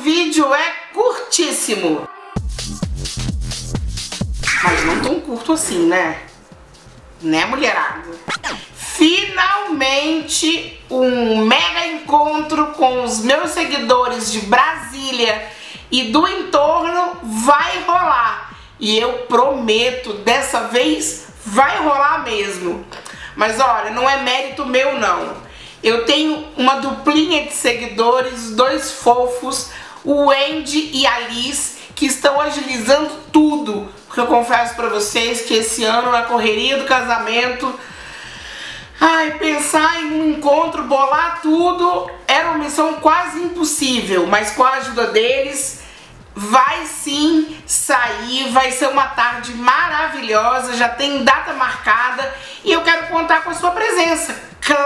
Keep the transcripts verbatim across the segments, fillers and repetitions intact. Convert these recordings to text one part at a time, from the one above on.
vídeo é curtíssimo. Mas não tão curto assim, né? Né, mulherada? Finalmente, um mega encontro com os meus seguidores de Brasília e do entorno vai rolar. E eu prometo, dessa vez vai rolar mesmo. Mas olha, não é mérito meu não. Eu tenho uma duplinha de seguidores, dois fofos, o Wendy e a Liz, que estão agilizando tudo. Porque eu confesso pra vocês que esse ano, na correria do casamento, ai, pensar em um encontro, bolar tudo, era uma missão quase impossível. Mas com a ajuda deles, vai sim sair, vai ser uma tarde maravilhosa, já tem data marcada e eu quero contar com a sua presença,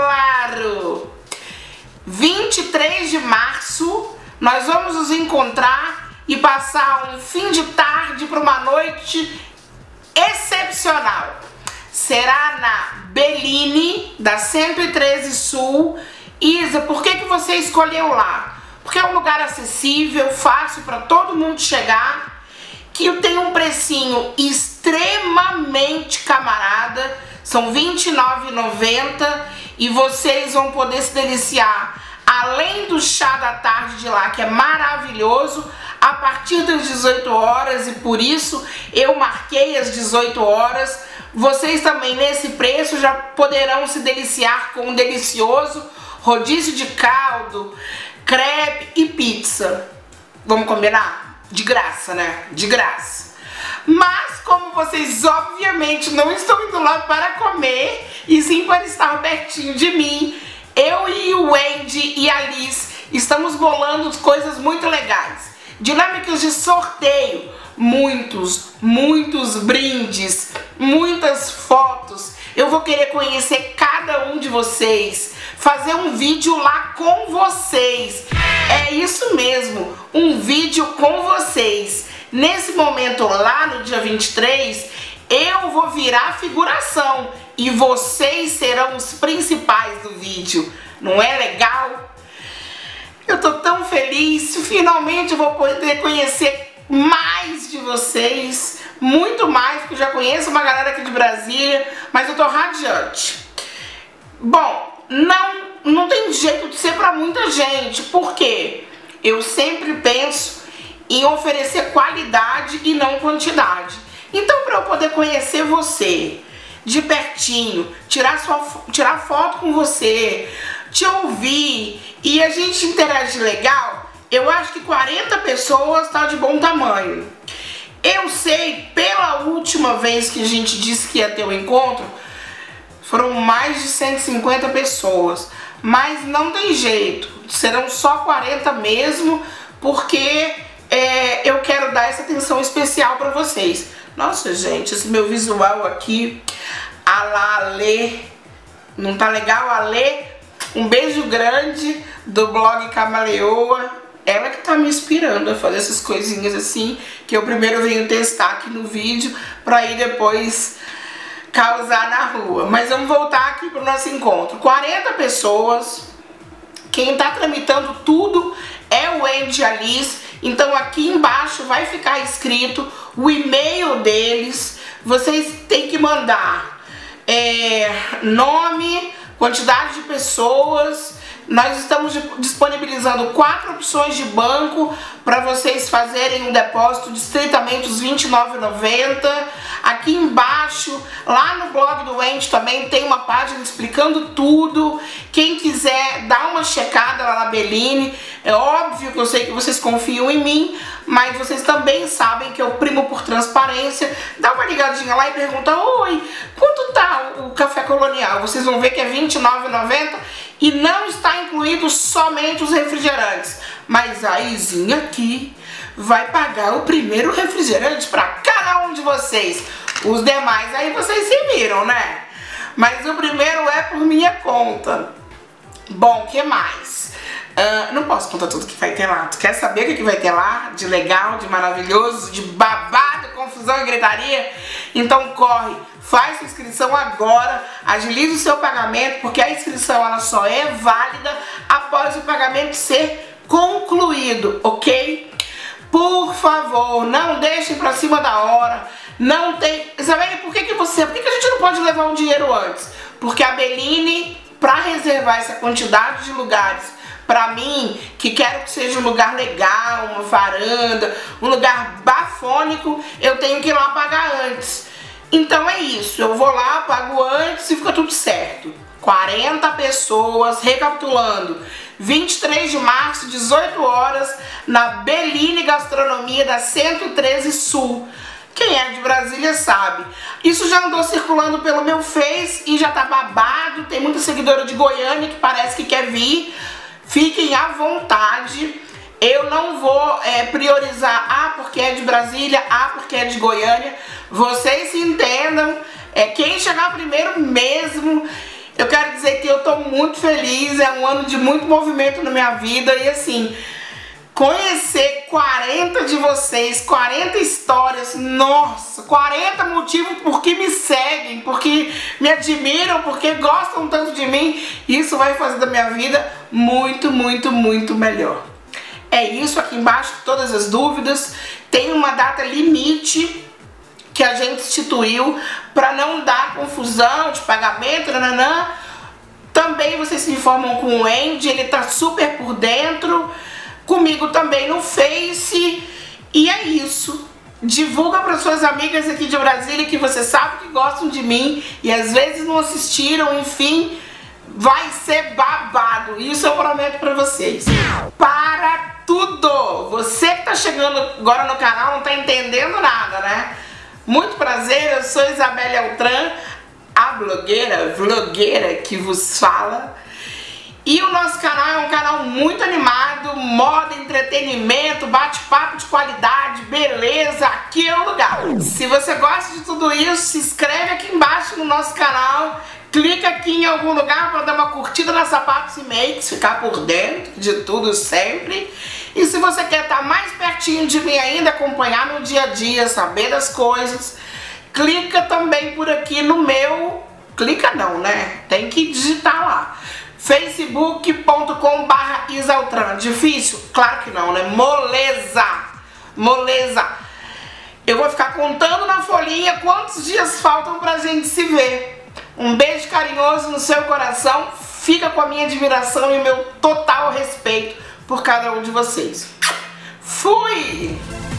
claro! vinte e três de março, nós vamos nos encontrar e passar um fim de tarde para uma noite excepcional. Será na Bellini, da cento e treze Sul. Isa, por que que você escolheu lá? Porque é um lugar acessível, fácil para todo mundo chegar, que tem um precinho extremamente camarada, são vinte e nove reais e noventa centavos e vocês vão poder se deliciar, além do chá da tarde de lá, que é maravilhoso, a partir das dezoito horas, e por isso eu marquei as dezoito horas. Vocês também nesse preço já poderão se deliciar com um delicioso rodízio de caldo, crepe e pizza. Vamos combinar? De graça, né? De graça. Mas como vocês obviamente não estão indo lá para comer, e sim para estar pertinho de mim, eu e o Wendy e a Liz estamos bolando coisas muito legais. Dinâmicas de sorteio, muitos, muitos brindes, muitas fotos. Eu vou querer conhecer cada um de vocês, fazer um vídeo lá com vocês. É isso mesmo, um vídeo com vocês. Nesse momento lá no dia vinte e três, eu vou virar figuração e vocês serão os principais do vídeo. Não é legal? Eu tô tão feliz, finalmente eu vou poder conhecer mais de vocês, muito mais, porque eu já conheço uma galera aqui de Brasília, mas eu tô radiante. Bom, não, não tem jeito de ser pra muita gente, porque eu sempre penso em oferecer qualidade e não quantidade. Então, para eu poder conhecer você de pertinho, tirar, sua, tirar foto com você, te ouvir e a gente interagir legal, eu acho que quarenta pessoas tá de bom tamanho. Eu sei, pela última vez que a gente disse que ia ter um encontro, foram mais de cento e cinquenta pessoas, mas não tem jeito, serão só quarenta mesmo, porque é, eu quero dar essa atenção especial para vocês. Nossa, gente, esse meu visual aqui, a lá, Alê, não tá legal, Alê? Um beijo grande do blog Camaleoa. Ela que tá me inspirando a fazer essas coisinhas assim, que eu primeiro venho testar aqui no vídeo, pra ir depois causar na rua. Mas vamos voltar aqui pro nosso encontro. quarenta pessoas, quem tá tramitando tudo é o Wendy e a Liz. Então aqui embaixo vai ficar escrito o e-mail deles. Vocês têm que mandar é, nome, quantidade de pessoas. Nós estamos disponibilizando quatro opções de banco para vocês fazerem um depósito de estritamente os vinte e nove reais e noventa centavos. Aqui embaixo, lá no blog do Wendy também tem uma página explicando tudo. Quem quiser dar uma checada lá na Bellini, é óbvio que eu sei que vocês confiam em mim, mas vocês também sabem que eu primo por transparência. Dá uma ligadinha lá e pergunta: oi, quanto tá o café colonial? Vocês vão ver que é vinte e nove reais e noventa centavos. E não está incluído somente os refrigerantes, mas a Izinha aqui vai pagar o primeiro refrigerante para cada um de vocês. Os demais aí vocês se viram, né? Mas o primeiro é por minha conta. Bom, o que mais? Uh, não posso contar tudo que vai ter lá. Tu quer saber o que, que vai ter lá? De legal, de maravilhoso, de babado, confusão e gritaria? Então corre, faz sua inscrição agora, agilize o seu pagamento, porque a inscrição ela só é válida após o pagamento ser concluído, ok? Por favor, não deixem pra cima da hora. Não tem... Sabe por que que você... Por que que a gente não pode levar um dinheiro antes? Porque a Beline, pra reservar essa quantidade de lugares pra mim, que quero que seja um lugar legal, uma varanda, um lugar bafônico, eu tenho que ir lá pagar antes. Então é isso, eu vou lá, pago antes e fica tudo certo. quarenta pessoas, recapitulando, vinte e três de março, dezoito horas, na Beline Gastronomia da cento e treze Sul. Quem é de Brasília sabe. Isso já andou circulando pelo meu Face e já tá babado. Tem muita seguidora de Goiânia que parece que quer vir. Fiquem à vontade. Eu não vou é, priorizar, ah, porque é de Brasília, ah, porque é de Goiânia. Vocês se entendam. É quem chegar primeiro mesmo. Eu quero dizer que eu tô muito feliz. É um ano de muito movimento na minha vida. E assim... Conhecer quarenta de vocês, quarenta histórias, nossa, quarenta motivos por que me seguem, porque me admiram, porque gostam tanto de mim, isso vai fazer da minha vida muito, muito, muito melhor. É isso, aqui embaixo todas as dúvidas, tem uma data limite que a gente instituiu para não dar confusão de pagamento, nananã. Também vocês se informam com o Andy, ele tá super por dentro. Comigo também no Face. E é isso. Divulga para suas amigas aqui de Brasília que você sabe que gostam de mim e às vezes não assistiram, enfim, vai ser babado. Isso eu prometo para vocês. Para tudo! Você que tá chegando agora no canal não tá entendendo nada, né? Muito prazer, eu sou Isabelle Altran, a blogueira, vlogueira que vos fala. E o nosso canal é um canal muito animado, moda, entretenimento, bate-papo de qualidade, beleza, aqui é o lugar. Se você gosta de tudo isso, se inscreve aqui embaixo no nosso canal, clica aqui em algum lugar para dar uma curtida na Sapatos e Makes, ficar por dentro de tudo sempre. E se você quer estar mais pertinho de mim ainda, acompanhar meu dia a dia, saber das coisas, clica também por aqui no meu... Clica não, né? Tem que digitar lá. facebook ponto com barra Isaltran. Difícil? Claro que não, né? Moleza! Moleza! Eu vou ficar contando na folhinha quantos dias faltam pra gente se ver. Um beijo carinhoso no seu coração. Fica com a minha admiração e o meu total respeito por cada um de vocês. Fui!